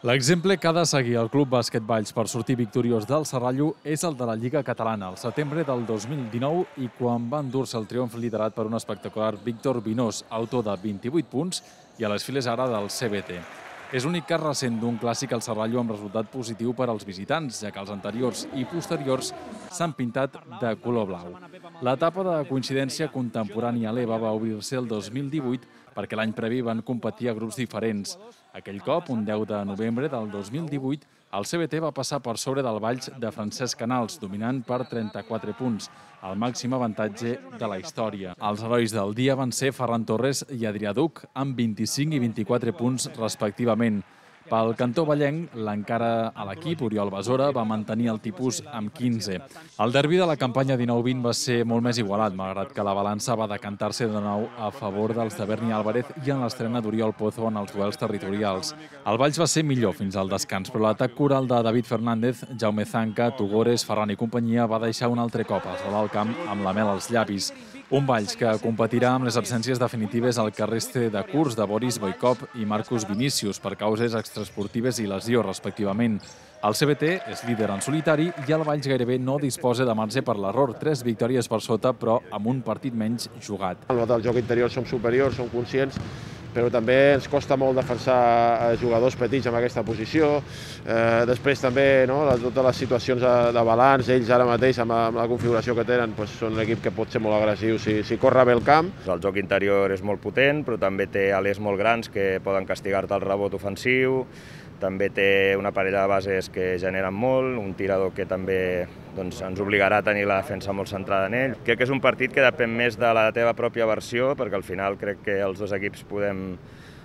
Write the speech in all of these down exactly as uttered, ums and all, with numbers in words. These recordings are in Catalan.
L'exemple que ha de seguir el Club Bàsquet Valls per sortir victoriós del Serrallo és el de la Lliga Catalana, al setembre del dos mil dinou, i quan va endur-se el triomf liderat per un espectacular Víctor Vinós, autor de vint-i-vuit punts, i a les files ara del C B T. És l'únic cas recent d'un clàssic al Serrallo amb resultat positiu per als visitants, ja que els anteriors i posteriors s'han pintat de color blau. L'etapa de coincidència contemporània a l'E V A va obrir-se el dos mil divuit perquè l'any previ van competir a grups diferents. Aquell cop, un deu de novembre del dos mil divuit, el C B T va passar per sobre del Valls de Francesc Canals, dominant per trenta-quatre punts, el màxim avantatge de la història. Els herois del dia van ser Ferran Torres i Adrià Duc, amb vint-i-cinc i vint-i-quatre punts respectivament. Pel cantó vallenc, l'encara a l'equip, Oriol Besora, va mantenir el tipus amb quinze. El derbi de la campanya dinou vint va ser molt més igualat, malgrat que la balança va decantar-se de nou a favor dels de Berni Álvarez i en l'estrena d'Oriol Pozo en els duels territorials. El Valls va ser millor fins al descans, però l'atac coral de David Fernández, Jaume Zanca, Tugores, Ferran i companyia va deixar un altre cop a solar el camp amb la mel als llavis. Un Valls que competirà amb les absències definitives al que reste de curs de Boris Boikov i Marcus Vinícius per causes extraesportives i lesió, respectivament. El C B T és líder en solitari i el Valls gairebé no disposa de marge per l'error. Tres victòries per sota, però amb un partit menys jugat. Al joc interior som superiors, som conscients, però també ens costa molt defensar jugadors petits en aquesta posició. Eh, després també no, totes les situacions de, de balanç, ells ara mateix amb, amb la configuració que tenen doncs són un equip que pot ser molt agressiu si, si corre bé el camp. El joc interior és molt potent, però també té alers molt grans que poden castigar-te el rebot ofensiu. També té una parella de bases que generen molt, un tirador que també doncs, ens obligarà a tenir la defensa molt centrada en ell. Crec que és un partit que depèn més de la teva pròpia versió, perquè al final crec que els dos equips podem,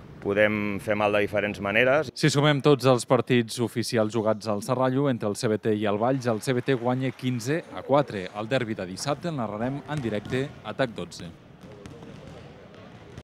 podem fer mal de diferents maneres. Si sumem tots els partits oficials jugats al Serrallo entre el C B T i el Valls, el C B T guanya quinze a quatre. El derbi de dissabte el narrarem en directe a TAC dotze.